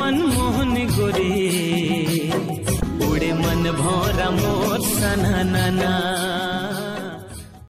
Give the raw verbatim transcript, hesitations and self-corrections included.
मनमोहन गोरी उड़े मन भौरा मोर सना नाना।